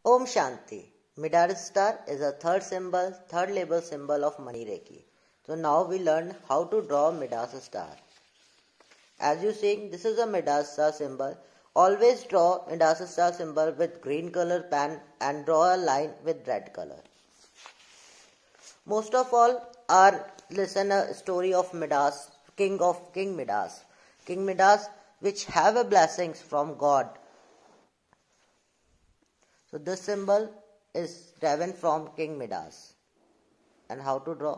Om Shanti. Midas Star is a third label symbol of money Reiki. So now we learn how to draw Midas Star. As you see, this is a Midas Star symbol. Always draw Midas Star symbol with green color pen and draw a line with red color. Most of all, listen a story of Midas, King Midas. King Midas, which have a blessings from God. So this symbol is driven from King Midas. And how to draw?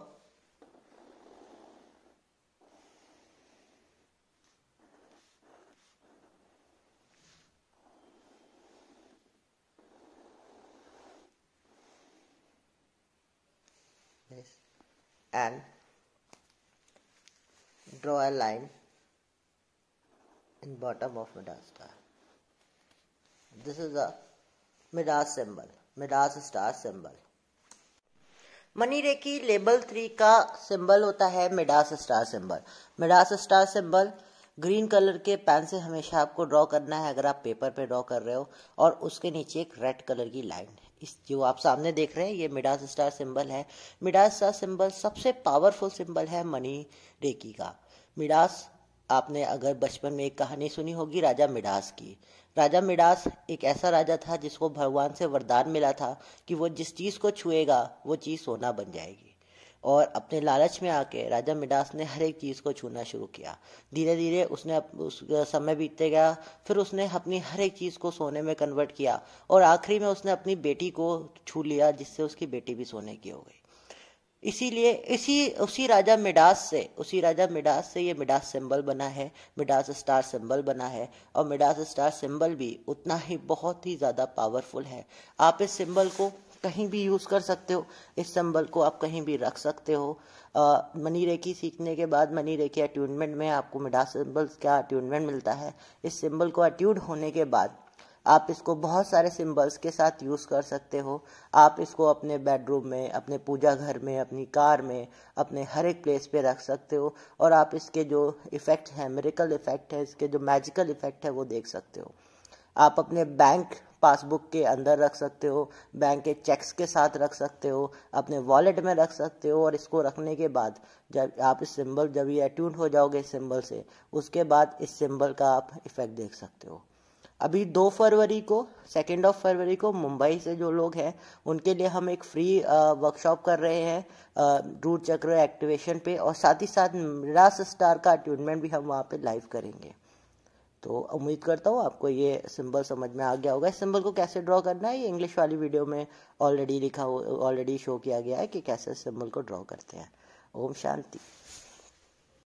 Yes. And draw a line in bottom of Midas Star. This is a Midas symbol, Midas Star symbol. Money reiki level 3 का symbol होता है Midas star symbol. Midas star symbol green colour के pen से हमेशा आपको draw करना है अगर आप पेपर पे ड्रॉ कर रहे हो, और उसके नीचे एक रेड कलर की लाइन है। इस जो आप सामने देख रहे हैं ये मिडास स्टार सिंबल है। मिडास स्टार सिंबल सबसे पावरफुल सिंबल है मनी रेकी का। मिडास, आपने अगर बचपन में एक कहानी सुनी होगी राजा मिडास की। राजा मिडास एक ऐसा राजा था जिसको भगवान से वरदान मिला था कि वो जिस चीज़ को छुएगा वो चीज़ सोना बन जाएगी। और अपने लालच में आके राजा मिडास ने हर एक चीज़ को छूना शुरू किया। धीरे धीरे उसने उस समय बीतते गया, फिर उसने अपनी हर एक चीज़ को सोने में कन्वर्ट किया, और आखिरी में उसने अपनी बेटी को छू लिया, जिससे उसकी बेटी भी सोने की हो गई। इसीलिए उसी राजा मिडास से ये मिडास सिंबल बना है, मिडास स्टार सिंबल बना है। और मिडास स्टार सिंबल भी उतना ही बहुत ही ज़्यादा पावरफुल है। आप इस सिंबल को कहीं भी यूज़ कर सकते हो, इस सिंबल को आप कहीं भी रख सकते हो। मनी रेकी सीखने के बाद मनी रेकी अट्यूनमेंट में आपको मिडास सिंबल्स का अट्यूनमेंट मिलता है। इस सिंबल को अट्यून होने के बाद आप इसको बहुत सारे सिंबल्स के साथ यूज़ कर सकते हो। आप इसको अपने बेडरूम में, अपने पूजा घर में, अपनी कार में, अपने हर एक प्लेस पे रख सकते हो, और आप इसके जो इफ़ेक्ट है, मिरेकल इफ़ेक्ट है, इसके जो मैजिकल इफ़ेक्ट है वो देख सकते हो। आप अपने बैंक पासबुक के अंदर रख सकते हो, बैंक के चेक्स के साथ रख सकते हो, अपने वॉलेट में रख सकते हो। और इसको रखने के बाद जब आप इस सिंबल, जब ये अट्यून हो जाओगे इस सिंबल से, उसके बाद इस सिंबल का आप इफ़ेक्ट देख सकते हो। अभी 2 फरवरी को, 2 फरवरी को मुंबई से जो लोग हैं उनके लिए हम एक फ्री वर्कशॉप कर रहे हैं रूट चक्र एक्टिवेशन पे, और साथ ही साथ मिडास स्टार का अट्यूनमेंट भी हम वहाँ पे लाइव करेंगे। तो उम्मीद करता हूँ आपको ये सिंबल समझ में आ गया होगा। इस सिंबल को कैसे ड्रॉ करना है ये इंग्लिश वाली वीडियो में ऑलरेडी शो किया गया है कि कैसे इस सिंबल को ड्रॉ करते हैं। ओम शांति।